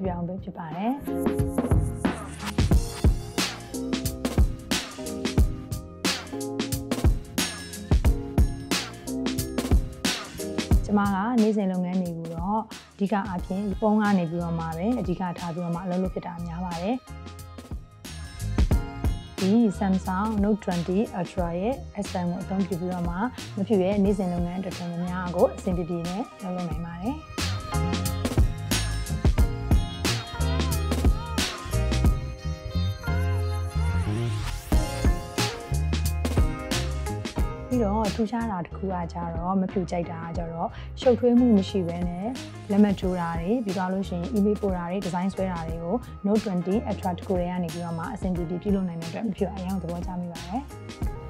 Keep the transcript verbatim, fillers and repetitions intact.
ပြအောင်ပဲဖြစ်ပါတယ်ကျွန်မကနေ့စဉ်လုပ်ငန်းတွေကိုတော့အဓိကအဖြစ်ဖုန်းကနေပြီးတော့မှပဲအဓိကထားပြီးတော့မှအလုပ်လုပ်ဖြစ်တာများပါတယ်ဒီ Samsung Note twenty Ultra ရဲ့ S pen ကိုအသုံးပြုပြီးတော့မှမဖြစ်ရဲ့နေ့စဉ်လုပ်ငန်းတော်တော်များများကိုအဆင်ပြေပြေနဲ့လုပ်လုပ်နိုင်ပါတယ်ပြီးတော့ထူးခြားတာတစ်ခုကကြတော့မဖြူကြိုက်တာကကြတော့ရှုပ်ထွေးမှုမရှိဘဲနဲ့လက်မှတ်ထိုးတာတွေပြီးသွားလို့ရှိရင် email ပို့တာတွေ design ဆွဲတာတွေကို Note twenty Ultra တကူတွေကနေပြီးတော့မှအဆင်ပြေပြေပြုလုပ်နိုင်တဲ့အတွက်မဖြူအရင်ကသဘောကျမိပါတယ်